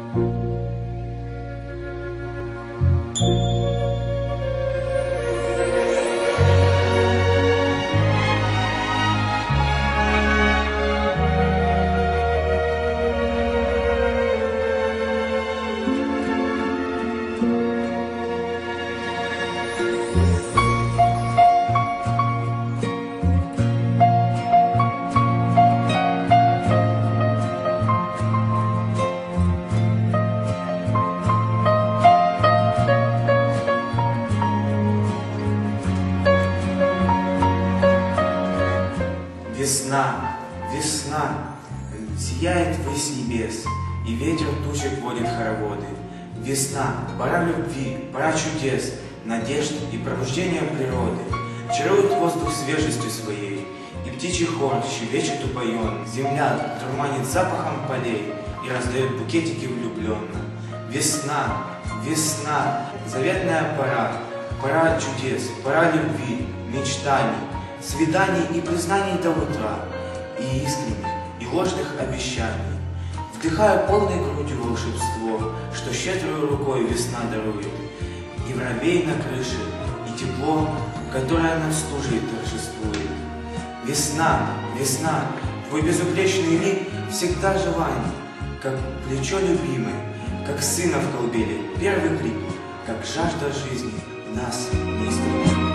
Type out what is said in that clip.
Весна, весна, сияет высь небес, и ветер тучек водит хороводы. Весна, пора любви, пора чудес, надежд и пробуждения природы. Чарует воздух свежестью своей, и птичий хор щебечет упоен. Земля дурманит запахом полей и раздает букетики влюбленно. Весна, весна, заветная пора, пора чудес, пора любви, мечтаний, свиданий и признаний до утра, и искренних, и ложных обещаний. Вдыхая полной грудью волшебство, что щедрой рукой весна дарует, и воробей на крыше, и тепло, которое над стужей торжествует. Весна, весна, твой безупречный лик всегда желаний, как плечо любимой, как сына в колыбели первый крик, как жажда жизни нас не истребит.